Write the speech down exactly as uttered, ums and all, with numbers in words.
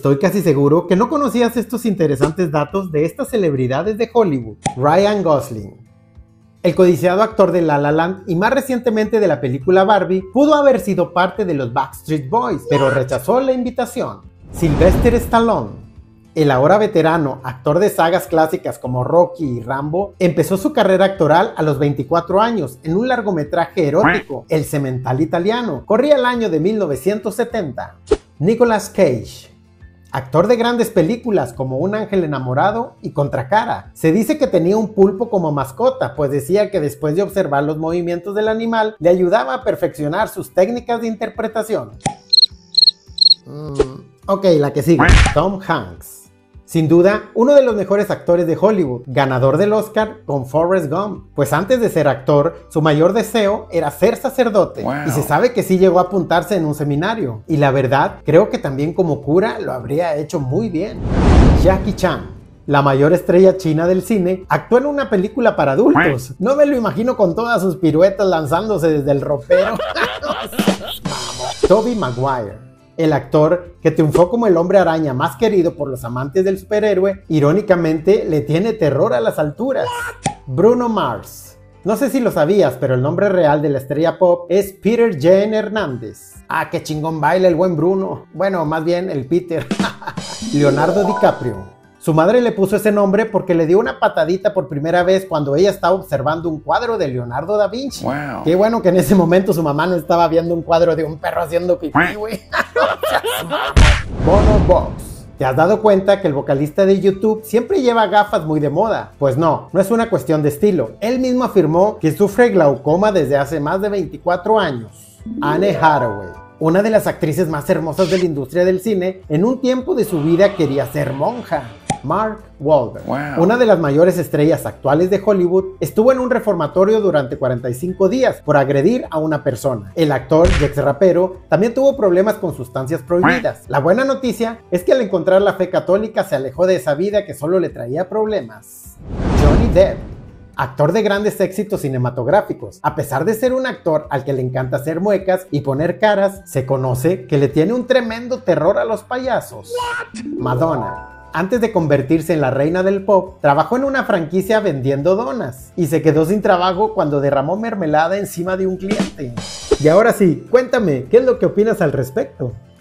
Estoy casi seguro que no conocías estos interesantes datos de estas celebridades de Hollywood. Ryan Gosling, el codiciado actor de La La Land y más recientemente de la película Barbie, pudo haber sido parte de los Backstreet Boys, pero rechazó la invitación. Sylvester Stallone, el ahora veterano actor de sagas clásicas como Rocky y Rambo, empezó su carrera actoral a los veinticuatro años en un largometraje erótico, El Semental Italiano. Corría el año de mil novecientos setenta. Nicolas Cage, actor de grandes películas como Un ángel enamorado y Contracara. Se dice que tenía un pulpo como mascota, pues decía que después de observar los movimientos del animal, le ayudaba a perfeccionar sus técnicas de interpretación. Mm, ok, la que sigue. Tom Hanks. Sin duda, uno de los mejores actores de Hollywood, ganador del Oscar con Forrest Gump. Pues antes de ser actor, su mayor deseo era ser sacerdote. Wow. Y se sabe que sí llegó a apuntarse en un seminario. Y la verdad, creo que también como cura lo habría hecho muy bien. Jackie Chan, la mayor estrella china del cine, actuó en una película para adultos. No me lo imagino con todas sus piruetas lanzándose desde el ropero. Tobey Maguire, el actor que triunfó como el hombre araña más querido por los amantes del superhéroe, irónicamente le tiene terror a las alturas. Bruno Mars. No sé si lo sabías, pero el nombre real de la estrella pop es Peter Jen Hernández. Ah, qué chingón baila el buen Bruno. Bueno, más bien el Peter. Leonardo DiCaprio. Su madre le puso ese nombre porque le dio una patadita por primera vez cuando ella estaba observando un cuadro de Leonardo da Vinci. Wow. Qué bueno que en ese momento su mamá no estaba viendo un cuadro de un perro haciendo pipí, güey. Bono Vox. ¿Te has dado cuenta que el vocalista de YouTube siempre lleva gafas muy de moda? Pues no, no es una cuestión de estilo. Él mismo afirmó que sufre glaucoma desde hace más de veinticuatro años. Anne Hathaway, una de las actrices más hermosas de la industria del cine, en un tiempo de su vida quería ser monja. Mark Wahlberg, wow. Una de las mayores estrellas actuales de Hollywood, estuvo en un reformatorio durante cuarenta y cinco días por agredir a una persona. El actor y ex rapero también tuvo problemas con sustancias prohibidas. La buena noticia es que al encontrar la fe católica se alejó de esa vida que solo le traía problemas. Johnny Depp, actor de grandes éxitos cinematográficos. A pesar de ser un actor al que le encanta hacer muecas y poner caras, se conoce que le tiene un tremendo terror a los payasos. What? Madonna. Antes de convertirse en la reina del pop, trabajó en una franquicia vendiendo donas y se quedó sin trabajo cuando derramó mermelada encima de un cliente. Y ahora sí, cuéntame, ¿qué es lo que opinas al respecto?